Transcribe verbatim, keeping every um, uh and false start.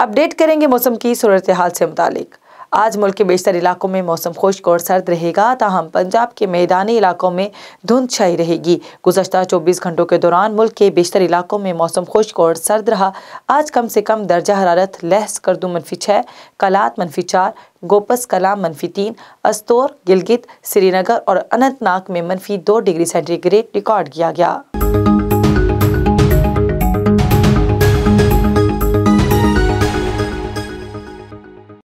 Update करेंगे मौसम की सूरत हाल से मुतालिक। आज मुल्क के बेशतर इलाकों में मौसम खुश्क और सर्द रहेगा, ताहम पंजाब के मैदानी इलाकों में धुंध छाई रहेगी। गुज़श्ता चौबीस घंटों के दौरान मुल्क के बेशतर इलाकों में मौसम खुश्क और सर्द रहा। आज कम से कम दर्जा हरारत लहस करदू मनफी छः, कलात मनफी चार, गोपस कलाम मनफी तीन, अस्तोर, गिलगित, श्रीनगर और अनंतनाग में मनफी दो डिग्री सेंटीग्रेड रिकॉर्ड किया गया।